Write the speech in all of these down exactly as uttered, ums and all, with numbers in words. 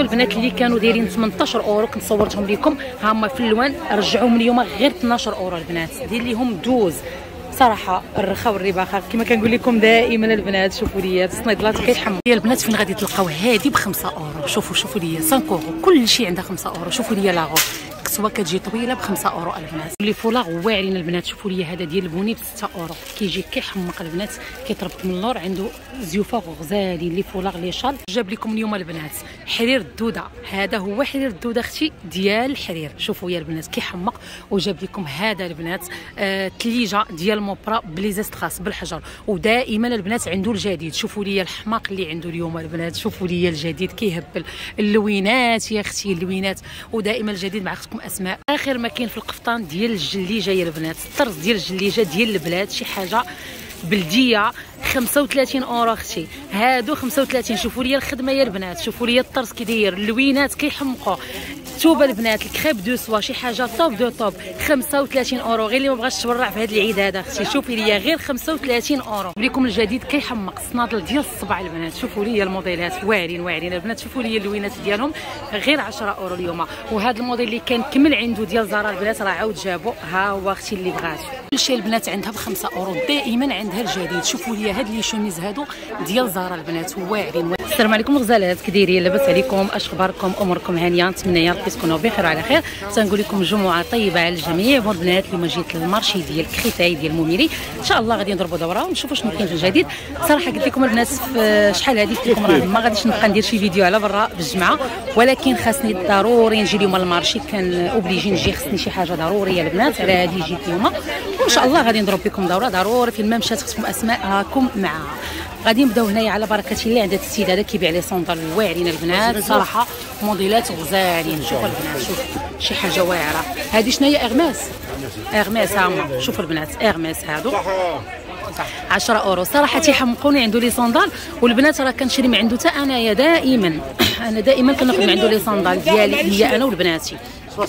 البنات اللي كانوا دايرين ثمنطاش اورو كنت صورتهم لكم، ها هما في اللوان رجعوهم اليوم غير اثناش اورو البنات. دير ليهم دوز صراحه الرخاء والرباخه كما كنقول لكم دائما البنات. شوفوا لي الصنيدلات كيحموا يا البنات. فين غادي تلقاو هذه ب خمسة اورو. شوفوا شوفوا لي خمسة اورو كل شيء عندها خمسة اورو. شوفوا لي لاغو كسوه كتجي طويله ب خمسة اورو البنات. لي فولاغ واعرين البنات. شوفوا لي هذا ديال البوني ب ستة اورو كيجي كيحمق البنات كيطربق من اللور. عنده زيوفا غزالين لي فولاغ لي شال. جاب لكم اليوم البنات حرير الدوده. هذا هو حرير الدوده اختي ديال الحرير. شوفوا يا البنات كيحمق. وجاب لكم هذا البنات آه تليجه ديال موبرا بليزيست خاص بالحجر. ودائما البنات عنده الجديد. شوفوا لي الحماق اللي عنده اليوم البنات. شوفوا لي الجديد كيهبل اللوينات يا اختي اللوينات. ودائما الجديد مع اختكم اسماء. اخر ما كاين في القفطان ديال الجليجه يا البنات. الطرز ديال الجليجه ديال البلاد شي حاجه بلديه خمسة وثلاثين اورو اختي. هادو خمسة وثلاثين. شوفوا لي الخدمه يا البنات. شوفوا لي الطرز كي داير اللوينات كيحمقوا. توبه البنات الكريب دو سوا شي حاجه توب دو توب خمسة وثلاثين اورو. غير اللي ما بغاش تورع في هذا العيد هذا اختي شوفي لي غير خمسة وثلاثين اورو. لكم الجديد كيحمق الصنادل ديال الصبع البنات. شوفوا لي الموديلات واعرين واعرين البنات. شوفوا لي اللوينات ديالهم غير عشرة اورو اليوم. وهذا الموديل اللي كان كمل عنده ديال زارا البنات راه عاود جابو. ها هو اختي اللي بغات. كل شيء البنات عندها ب خمسة اورو دائما عندها الجديد. شوفوا لي هاد لي شوميز هادو ديال زارا البنات واعرين. السلام عليكم غزالات كي دايرين لاباس عليكم اش اخباركم اموركم هانيه. نتمنى يا ربي تكونوا بخير وعلى خير. تنقول لكم جمعه طيبه على الجميع. بون البنات اليوم جيت للمارشي ديال كريتاي ديال موميري ان شاء الله غادي نضربوا دوره ونشوفوا شنو كاين في الجديد. صراحه قلت لكم البنات في شحال هذه قلت لكم راه ما غاديش نبقى ندير شي فيديو على برا بالجمعه ولكن خاصني ضروري نجي اليوم للمارشي. كان اوبليجي نجي خصني شي حاجه ضروريه البنات على هذه جيت اليوم وان شاء الله غادي نضرب لكم دوره ضروري. فين ما مشات اختكم اسماء راكم معاها. غادي نبداو هنايا على بركه الله عند السيد هذا كيبيع لي صوندال واعرين البنات. صراحه موديلات غزالين. شوفوا البنات شوف شي حاجه واعره. هذه شنو هي اغماس اغماس ها. شوفوا البنات اغماس هادو عشرة اورو. صراحه تيحمقوني عنده لي صوندال والبنات راه كنشري من عنده حتى انايا دائما. انا دائما كناخذ من عنده لي صوندال ديالي هي انا وبناتي.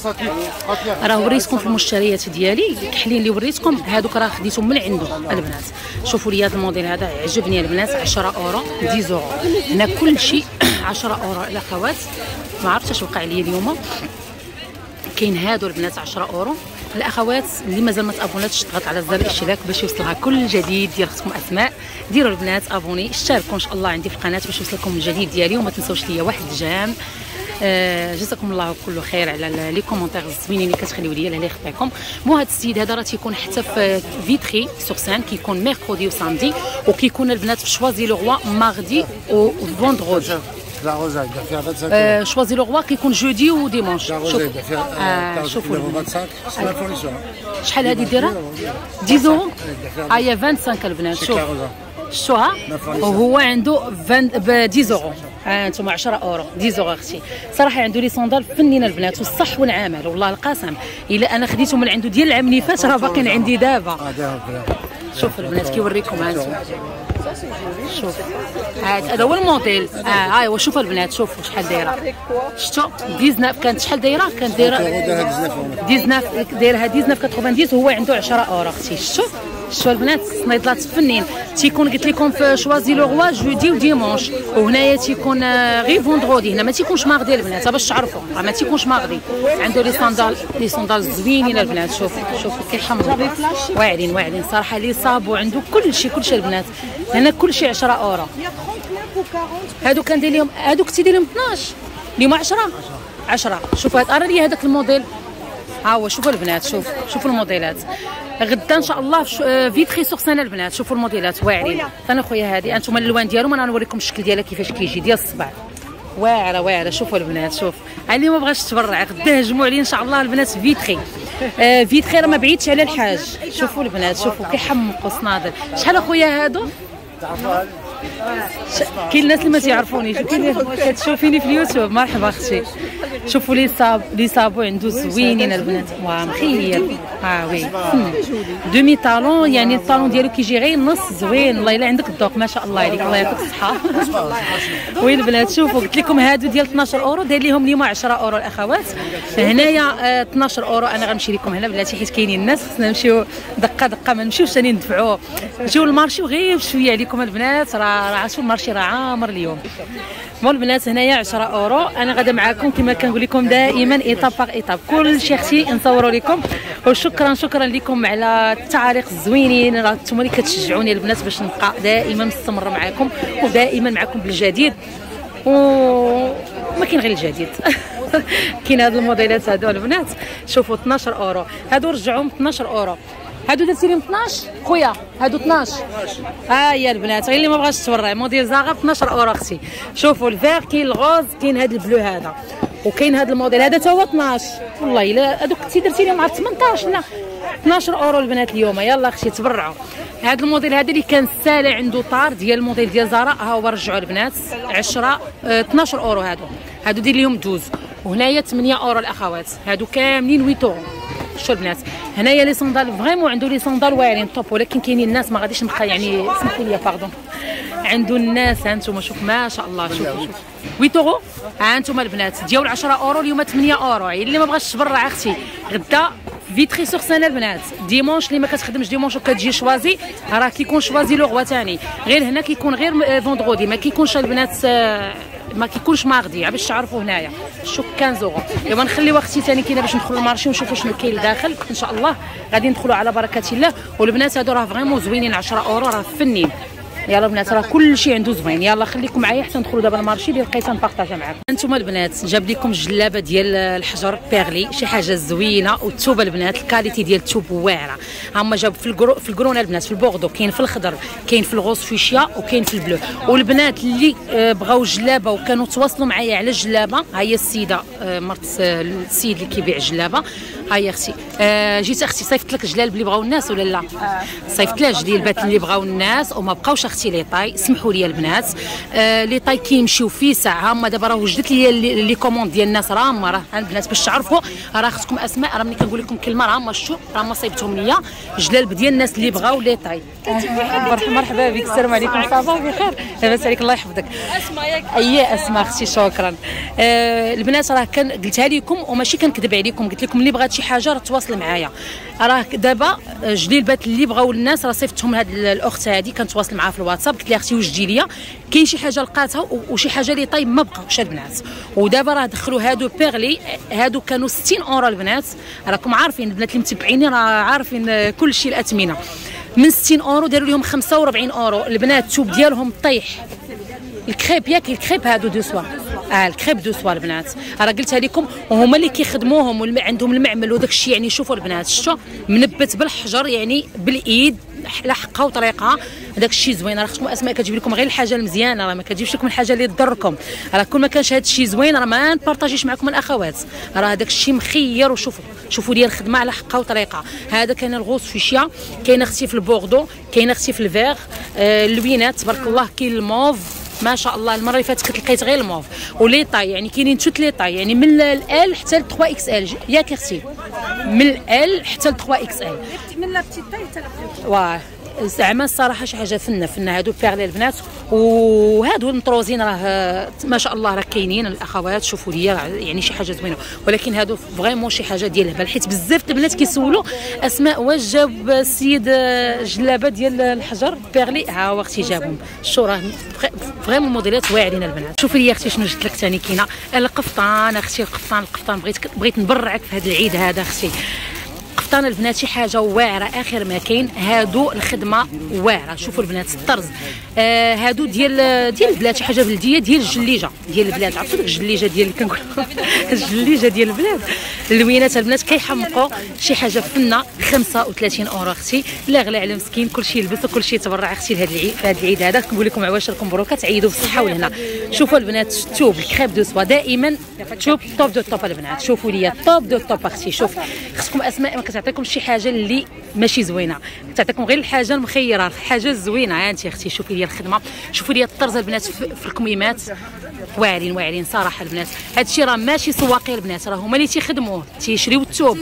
راه وريتكم في المشتريات ديالي الكحلين اللي وريتكم هذوك راه خديتهم من عنده البنات. شوفوا لي هذا الموديل هذا عجبني البنات عشرة اورو عشرة اورو. هنا كل شيء عشرة اورو الاخوات. ما عرفتش اش وقع لي اليوم. كاين هادو البنات عشرة اورو. الاخوات اللي مازال ما تابوناتش تضغط على زر الاشتراك باش يوصلها كل جديد ديال اختكم اسماء. ديروا البنات ابوني اشتركوا ان شاء الله عندي في القناه باش يوصلكم الجديد ديالي. وما تنساوش ليا واحد جام. آه جزاكم الله كل خير على لي كومونتير الزوينين اللي كتخليو لي الله يخطيكم. مو هذا السيد هذا راه تيكون حتى في فيتري سور سان كيكون ميركودي وساندي وكيكون البنات في شوازي لو روا ماردي و فوندغودي. لا روزا يدير فيها خمسة آه شوازي لو روا كيكون جودي وديمونش. شوف آه شوفوا شحال هذه دايره عشرة اورو. هي خمسة وعشرين البنات. شوف شوها وهو عنده ب عشرة اورو. ها انتم عشرة اورو عشرة اورو اختي. صراحه عنده لي صوندال فنين البنات والصح والعمل والله القسم. الا انا خديته من عنده ديال العام اللي فات راه باقي عندي دابا. شوف البنات كيوريكم ها انتم. شوف هذا هو الموديل. اه ها هو شوف البنات شوفوا شحال دايره. شفتوا تسعة عشر كانت شحال دايره كانت دايره تسعة عشر دايرها تسعة عشر تسعمائة وهو عنده عشرة اورو اختي. شفتوا شفتوا البنات الصنيدلات فنين. تيكون قلت لكم في شوازي لو روا جودي وديمونش وهنايا تيكون غير فوندغودي. هنا ما تيكونش ماغدي البنات باش تعرفوا راه ما تيكونش ماغدي. عنده لي صندال لي صندال زوينين البنات. شوفوا شوفوا كيحمروا واعرين واعرين صراحه. لي صابو عنده كل شيء كل شيء البنات. هنا كل شيء عشرة اورو. هادو كندير لهم هادو كنتي دير لهم اثناش اليوم عشرة عشرة. شوفوا هاد ارى لي هذاك الموديل ها هو. شوفوا البنات شوف شوفوا الموديلات. غدا ان شاء الله في فيتري سوغ سان البنات. شوفوا الموديلات واعرين. انا خويا هذه انتم الالوان ديالهم انا نوريكم الشكل ديالها كيفاش كيجي ديال الصبع واعره واعره. شوفوا البنات شوف اللي ما بغاش تبرع غدا هجموا عليه ان شاء الله البنات فيتري. آه فيتري راه ما بعيدش على الحاج. شوفوا البنات شوفوا كيحمقوا صنادل. شحال اخويا هادو كاين الناس اللي ما تيعرفونيش كتشوفيني في اليوتيوب. مرحبا اختي. شوفوا لي صاب لي صابو عنده زوينين البنات. واه مخير ها وي دومي طالون يعني الطالون ديالو كيجي غير نص زوين. والله الا عندك الذوق ما شاء الله عليك الله يعطيك الصحه. وي البنات شوفوا قلت لكم هادو ديال اثناش اورو داير ليهم اليوم عشرة اورو الاخوات. هنايا آه اثناش اورو. انا غنمشي لكم هنا بلاتي حيت كاينين الناس خصنا نمشيو دقه دقه ما نمشيوش ثاني ندفعوا. نجيو للمارشي وغير بشويه عليكم البنات. راه راه عرفتوا المارشي راه عامر اليوم. بون البنات هنايا عشرة اورو. انا غادا معاكم كما كنقول لكم دائما ايطاب باغ ايطاب كل شيء اختي نصوروا لكم. وشكرا شكرا لكم على التعاليق الزوينين، راه نتوما اللي كتشجعوني البنات باش نبقى دائما مستمره معاكم ودائما معاكم بالجديد، وما كاين غير الجديد. كاين هاد الموديلات هادو البنات شوفوا اثناش اورو، هادو رجعوهم اثناش اورو. هادو درتي لهم اثناش خويا، هادو اثناش. ها هي البنات غير اللي ما بغاش تبرع موديل زاغا اثناش اورو اختي. شوفوا الفير كاين الغوز كاين هاد البلو هذا، وكاين هاد الموديل هذا تا هو اثناش. والله الا هادوك كنتي درتي لهم على ثمنطاش لا اثناش اورو البنات اليوم. يلا اختي تبرعوا. هذا الموديل هذا اللي كان سالي عنده طار ديال الموديل ديال زارا ها هو رجعوا البنات عشرة اثناش اورو. هادو هادو دير لهم دوز، وهنايا ثمانية اورو الاخوات. هادو كاملين ثمانية اورو. شوفوا البنات هنايا لي صندال فريمون عنده لي صندال واعرين طوب، ولكن كاينين الناس ما غاديش نبقى يعني سمحوا لي باردون. عنده الناس ها انتم شوف ما شاء الله شوفوا شوف ثمانية اورو. ها انتم البنات ديال عشرة اورو اليوم ثمانية اورو. اللي ما بغاش تبرع اختي غدا فيتري سور سان البنات. ديمونش اللي ما كتخدمش ديمونش وكتجي شوازي راه كيكون شوازي لو غوا ثاني، غير هنا كيكون غير فوندغودي ما كيكونش البنات ما كيكونش ماغدي باش تعرفوا. هنايا شوف خمسة اورو. ايوا نخليو اختي ثاني كاينه باش ندخلوا المارشي ونشوفوا شنو كاين لداخل ان شاء الله. غادي ندخلوا على بركه الله. والبنات هادو راه فريمون زوينين عشرة اورو راه فنين. يلا البنات راه كل شيء عنده زوين. يلا خليكم معايا حتى ندخلوا دابا المارشي اللي لقيت نبارطاجا معكم. انتم البنات جاب لكم الجلابه ديال الحجر بيرلي شي حاجه زوينه، والثوبه البنات الكاليتي ديال الثوب واعره. هما جاب في الكرو في الكرونه البنات في البوردو، كاين في الخضر كاين في الغوص فوشيا وكاين في البلو. والبنات اللي بغاو جلابه وكانوا تواصلوا معايا على الجلابه ها هي السيده مرت السيد اللي كيبيع الجلابه. ها هي اختي آه جيت اختي صيفط لك جلالب اللي بغاو الناس ولا لا؟ صيفط لها جليبات اللي بغاو الناس وما بقاوش اختي لي طاي. سمحوا لي البنات آه لي طاي كيمشيو في ساعه. هما دابا راه وجدت لي لي كوموند ديال الناس راه هما راه البنات باش تعرفوا راه خصكم اسماء. راه ملي كنقول لكم كلمه راه هما شو راه هما صيبتهم ليا جلالب ديال الناس اللي بغاو لي طاي. مرحبا بك السلام عليكم صافا بخير لاباس عليك الله يحفظك. اسماء ياك اي اسماء اختي شكرا. آه البنات راه كان قلتها لكم وماشي كنكذب عليكم، قلت لكم اللي بغات شي حاجه راه تواصل معايا. راه دابا جليبات اللي بغاو الناس راه صيفطهم هاد الاخت هادي كنتواصل معاها في الواتساب قلت لها اختي وجدي ليا كاين شي حاجه لقاتها وشي حاجه اللي طايب ما بقاوش البنات. ودابا راه دخلوا هادو بيرلي هادو كانوا ستين اورو البنات. راكم عارفين البنات اللي متبعيني راه عارفين كل شيء الاثمنه. من ستين اورو داروا لهم خمسة وأربعين اورو البنات. الثوب ديالهم طيح الكريب ياك الكريب هادو دو سوا اه الكريب دو سوا البنات راه قلتها لكم. وهما اللي كيخدموهم وعندهم المعمل وداك الشيء يعني شوفوا البنات شفتوا منبت بالحجر يعني بالايد على حقها وطريقها. داك الشيء زوين. راه خصكم اسماء كتجيب لكم غير الحاجه المزيانه راه ما كتجيبش لكم الحاجه اللي تضركم. راه كل ما كانش هذا الشيء زوين راه ما نبارطاجيش معكم الاخوات. راه داك الشيء مخير. وشوفوا شوفوا لي الخدمه على حقها وطريقها. هذا كان الغوص فيشيا كاين اختي في البوردو كاين اختي في الفيغ آه اللوينات تبارك الله. كاين الموف ما شاء الله. المره اللي فاتت كنت لقيت غير الموف ولي طاي يعني كاينين توت لي طاي يعني من ال حتى ل ثلاثة اكس ال ياك اختي من ال حتى ل ثلاثة اكس ال من لا بتي طاي حتى ل واه زعما الصراحه شي حاجه فنه فنه. هادو بيرلي البنات وهادو المطروزين راه ما شاء الله راه كاينين الاخوات. شوفوا لي يعني شي حاجه زوينه، ولكن هادو فريمون شي حاجه ديال الهبل حيت بزاف البنات كيسولوا اسماء واش جاب السيد جلابه ديال الحجر بيرلي. ها هو اختي جابهم. شو راه فريمون موديلات واعرين البنات. شوفي لي اختي شنو جبت لك ثاني. كاينه القفطان اختي القفطان القفطان بغيت بغيت نبرعك في هذا العيد هذا اختي. قفطان البنات شي حاجه واعره اخر ما كاين. هادو الخدمه واعره. شوفوا البنات الطرز آه هادو ديال ديال البلاد شي حاجه بلديه ديال الجليجه ديال البلاد. عرفتوا ديك الجليجه ديال اللي كنقول الجليجه ديال البلاد. اللوينات البنات كيحمقوا شي حاجه فنه. خمسة وثلاثين اورو اختي لا غلا على مسكين كلشي يلبس وكلشي يتبرع اختي لهذا العيد في هذا العيد هذا. كنقول لكم عواشركم مبروكه تعيدوا بالصحه والهنا. شوفوا البنات الثوب الكريب دو سوا دائما شوف توب دو توب البنات. شوفوا لي توب دو توب اختي. شوف خصكم اسماء ما كتعطيكم شي حاجه اللي ماشي زوينه كتعطيكم غير الحاجه المخيره الحاجه الزوينه. ها انت اختي شوفي لي الخدمه شوفوا لي الطرز البنات في الكميمات واعرين واعرين صراحه البنات. هذا الشيء راه ماشي سواقي البنات راه هما اللي تيخدموه تيشريو الثوب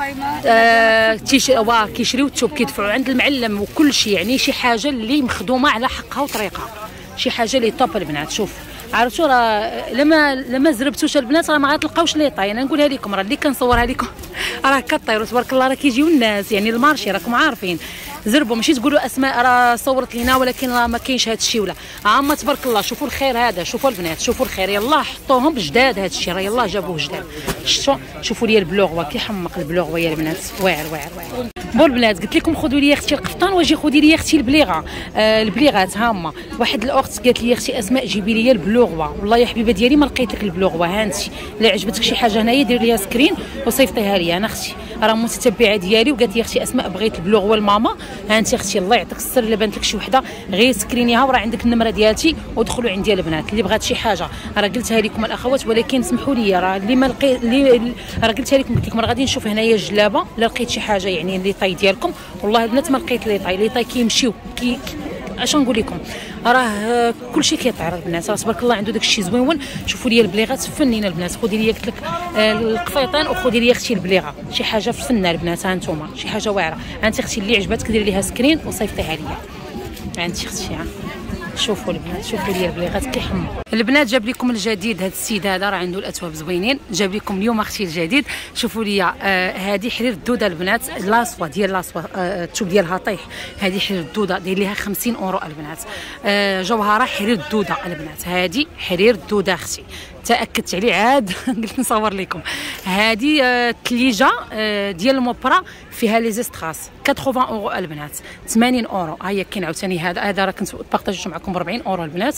آه تيشريو كيشريو الثوب كيدفعوا عند المعلم وكل شيء يعني شي حاجه اللي مخدومه على حقها وطريقها. شي حاجه اللي طوب البنات. شوف عرفتوا راه لما لما زربتوش البنات راه ما غتلقاوش لي طاي. انا نقولها لكم راه اللي كنصورها لكم راه كطيروا تبارك الله راه كيجيو الناس يعني المارشي راكم عارفين. زربوا ماشي تقولوا اسماء راه صورت لينا ولكن راه ما كاينش هذا الشيء ولا عامه تبارك الله. شوفوا الخير هذا، شوفوا البنات شوفوا الخير، يلاه حطوهم جداد هذا الشيء راه يلاه جابوه جداد. شفتوا شوفوا لي البلوغوا كيحمق البلوغوا يا البنات، واعر واعر واعر. بون البنات قلت لكم خذوا لي اختي القفطان واجي خذي لي اختي البليغه. آه البليغات ها هما. واحد الاخت قالت لي اختي اسماء جيبي لي البلوغوا، والله يا حبيبه ديالي ما لقيت لك البلوغوا. ها انت لا عجبتك شي حاجه هنايا دير ليها سكرين وصيفطيها لي. انا اختي راه متتبعه ديالي وقالت لي اختي اسماء بغيت البلوغوا لماما. ها انت اختي الله يعطيك السر، الا بانت لك شي وحده غير سكرينيها وراه عندك النمره ديالتي ودخلوا عندي البنات. اللي بغات شي حاجه راه قلتها لكم الاخوات، ولكن سمحوا لي راه اللي ما لقيت اللي راه قلتها لكم قلت لكم راه غادي نشوف هنايا الجلابه لا لقيت شي حاجه يعني لي طاي ديالكم. والله البنات ما لقيت لي طاي، لي طاي كيمشيو كي اش نقول لكم راه كلشي كيطير البنات. راه تبارك الله عنده داك الشيء زويون. شوفوا لي البليغات فنينه البنات. خذي لي قلت لك القفيطان وخذي لي اختي البليغه، شي حاجه فنه البنات. ها نتوما شي حاجه واعره. ها انت اختي اللي عجبتك ديري ليها سكرين وصيفطيها ليا. ها انت اختي ها شوفوا البنات شوفوا لي البليغات كيحموا البنات. جاب لكم الجديد هذا السيد هذا راه عنده الاثواب زوينين. جاب لكم اليوم اختي الجديد. شوفوا لي هذه آه حرير الدوده البنات، لاصوه ديال لاصوه آه الثوب ديالها طيح. هذه حرير الدوده داير ليها خمسين اورو البنات. آه جوهره حرير الدوده البنات. هذه حرير الدوده اختي تاكدت عليه عاد قلت نصور لكم. هذه الثليجه آه ديال الموبرا فيها لي زيستراس ثمانين اورو البنات، ثمانين اورو. ها هي كاين عاوتاني هذا هذا راه كنت بارطاجيته معكم ب أربعين اورو البنات.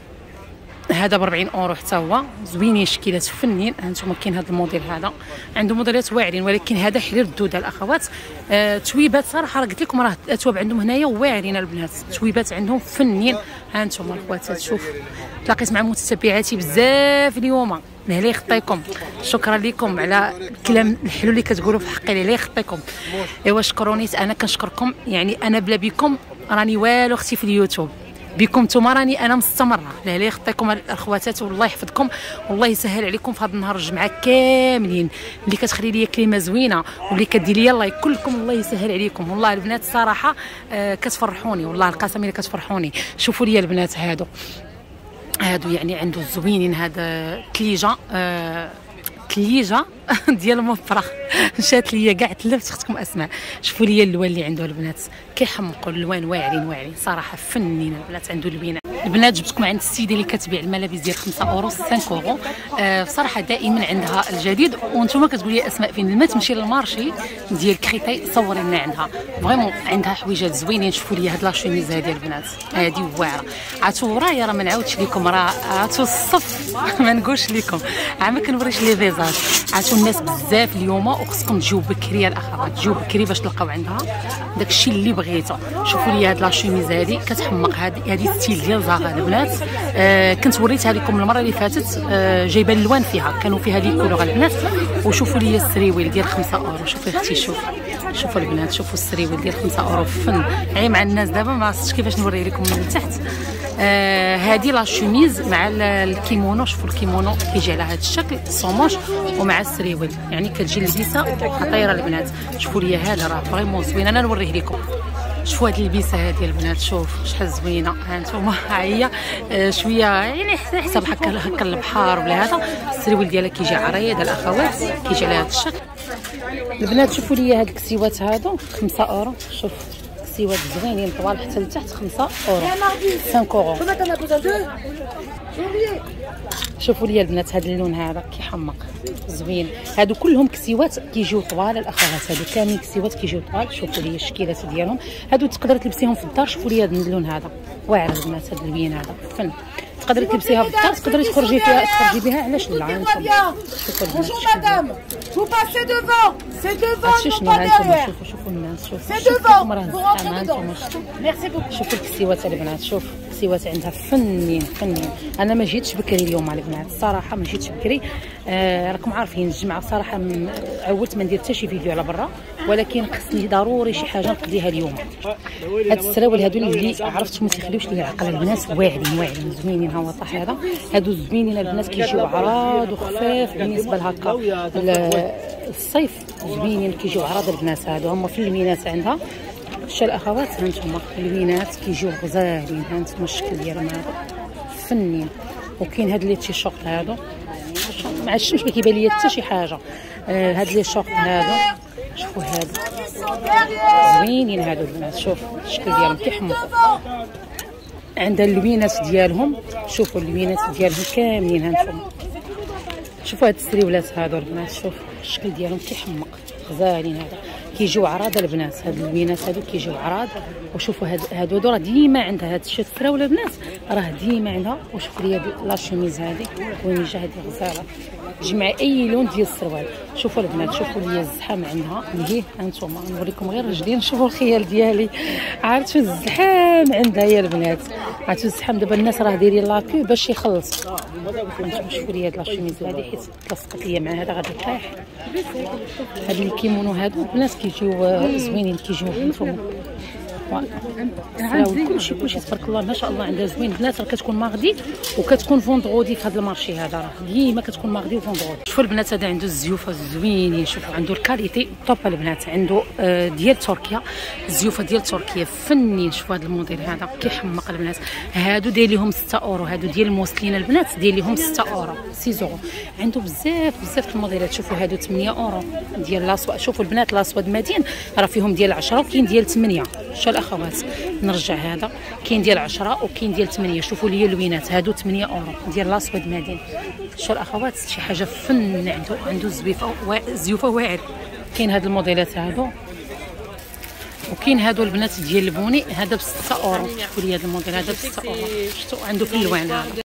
هذا ب أربعين اورو حتى هو زوينين شكيلات فنين. هانتوما كاين هذا الموديل هذا عنده موديلات واعرين، ولكن هذا حرير الدوده الاخوات. آه تويبات صراحه راه قلت لكم راه الاتواب عندهم هنايا واعرين البنات، تويبات عندهم فنين. هانتوما الخواتات شوف تلاقيت مع متتبعاتي بزاف اليوم. الله يخطيكم، شكرا لكم على الكلام الحلو اللي كتقولوا في حقي. الله يخطيكم. ايوا شكروني انا كنشكركم، يعني انا بلا بكم راني والو اختي في اليوتيوب. بكم نتوما راني انا مستمره. الله يخطيكم الاخواتات والله يحفظكم والله يسهل عليكم في هذا النهار الجمعه كاملين. اللي كتخلي لي كلمه زوينه واللي كدير لي الله كلكم الله يسهل عليكم. والله البنات صراحه آه كتفرحوني، والله القسم الا كتفرحوني. شوفوا لي البنات هادو هادو يعني عنده زوينين. هذا تليجه آه تليجه ديال المفرخ مشات ليا كاع تلفت اختكم اسماء. شوفوا لي اللوان اللي عنده البنات كيحمقوا، اللوان واعرين واعرين صراحه فنين البنات. عنده اللوينات البنات. جبتكم عند السيده اللي كتبيع الملابس ديال خمسة اورو خمسة اورو. آه بصراحه دائما عندها الجديد. وانتم كتقولوا لي اسماء فين لما تمشي للمارشي ديال كريتاي صوري لنا عندها فريمون عندها حويجات زوينين. شوفوا لي هاد لا شوميز هادي البنات هادي واعره. عرفتوا ورايا راه ما نعاودش لكم راه عرفتوا الصف ما نقولش لكم عا ما كنوريش لي فيزاج. عرفتوا الناس بزاف اليوم وخصكم تجيو بكري الاخوات، تجيو بكري باش تلقاو عندها داكشي اللي بغيتو. شوفوا لي هاد لا شوميز هادي كتحمق. هادي هادي ستيل ديال زاغا البنات. آه كنت وريتها لكم المره اللي فاتت آه جايبه اللوان فيها كانوا فيها لي كولور البنات. وشوفوا لي السريويل ديال خمسة اورو. شوفوا اختي شوف شوفوا البنات شوفوا السريويل ديال خمسة اورو فن. يعني مع الناس دابا ما عرفتش كيفاش نوري لكم من تحت. آه هذه لا شوميز مع الكيمونو. شوفوا الكيمونو كيجي على هذا الشكل صوموش ومع السريويل يعني كتجي اللبسه خطيره البنات. شوفوا لي هذا راه فريمون زوين. انا نوريه لكم. شوفوا هذه اللبسه هذه البنات شوف شحال زوينه. ها انتم ها هي آه شويه يعني حسب هكا هكا البحر ولا هذا. السريويل ديالها كيجي عريض الاخوات كيجي على هذا الشكل البنات. شوفوا لي هاد الكسيوات هادو خمسة اورو. شوف كسيوات زوينين طوال حتى لتحت خمسة اورو خمسة اورو. شوفوا لي البنات هذا اللون هذا كيحمق زوين. هادو كلهم كسيوات كيجيو طوال الاخوات. هادو كاملين كسيوات كيجيو طوال. شوفوا لي الشكيلات ديالهم هادو تقدر تلبسيهم في الدار. شوفوا لي هذا اللون هذا واعر البنات. هذا اللوين هذا فن تقدري تلبسيها في الدار تقدري تخرجي فيها تخرجي بها علاش لا. شوفوا البنات Vous passez devant, c'est devant, non pas derrière. شوفوا شوفوا الناس شوفوا c'est devant. Vous rentrez dedans. Merci beaucoup. شوفوا الكسيوات البنات شوف الكسيوات عندها فنين فنين. انا ما جيتش بكري اليوم البنات الصراحه ما جيتش بكري. آه راكم عارفين الجمعه صراحه عودت ما ندير حتى شي فيديو على برا، ولكن خصني ضروري شي حاجه نقضيها اليوم. هاد السراول هادو اللي عرفتهم ما تيخليوش لي العقل البنات واعرين واعرين زوينين. ها هو طاح هذا هادو زوينين البنات كيجيو عراض وخفاف بالنسبه لهكا الصيف زوينين كيجيو عراض البنات. هادو هما في اللوينات عندها شا الاخوات. ها انتم اللوينات كيجيو غزالين. ها انتم الشكل ديالهم هذا فنين. وكاين هاد لي تيشورت هادو مع الشمس ما كيبان ليا حتى شي حاجه. آه هاد لي شورت هادو شوفوا هادو زوينين هادو البنات، شوف الشكل ديالهم كيحمقوا. عندها اللوينات ديالهم، شوفوا اللوينات ديالهم كاملين هانتوما. شوفوا هاد السريولات هادو البنات، شوف الشكل ديالهم كيحمق غزالين. هذا كيجيو عراض البنات، هاد اللوينات هادو كيجيو عراض. وشوفوا هاد هادو راه ديما عندها هاد الشيء السراوله البنات، راه ديما عندها. وشوفوا لي هاد لا شوميز هادي وين جا هادي غزاله، جمع اي لون ديال السروال. شوفوا البنات، شوفوا لي الزحام عندها اللي هانتوما نوريكم غير رجلين. شوفوا الخيال ديالي، عرفتوا الزحام عندها يا البنات، عرفتوا الزحام. دابا الناس راه دايرين لاكو باش يخلصوا. هانتوما شوفوا لي هاد لا شوميز هادي حيت تلصقت ليا مع هذا غادي طيح. هاد الكيمونو هادو البنات كيجيو زوينين، كيجيو هانتوما كلشي كلشي تبارك الله ما شاء الله عندها زوين. البنات راه كتكون ماغدي وكتكون فوندغودي في هذا المارشي هذا، راه ديما كتكون ماغدي وفوندغودي. شوفوا البنات هذا عنده الزيوفه زوينين، شوفوا عنده الكاليتي طوب البنات، عنده آه ديال تركيا، الزيوفه ديال تركيا فنين. شوفوا هذا الموديل هذا كيحمق البنات. هادو داير لهم ستة اورو، هادو ديال الموسلين البنات داير لهم ستة اورو ستة اورو. عنده بزاف بزاف الموديلات. شوفوا هادو ثمانية اورو ديال الاسود. شوفوا البنات الاسود مدين راه فيهم ديال عشرة وكاين ديال ثمانية. شو الاخوات نرجع هذا كاين ديال عشرة وكاين ديال ثمانية. شوفوا لي اللوينات هادو ثمانية اورو ديال الاسود مدين. شو الاخوات شي حاجه فن عنده، عنده زويفه زيوفه واعر. كاين هاد الموديلات هادو وكاين هادو البنات ديال البوني، هذا ب ستة اورو. شوفوا لي هذا الموديل هذا ب ستة اورو، شفتوا عنده في الالوان هذا.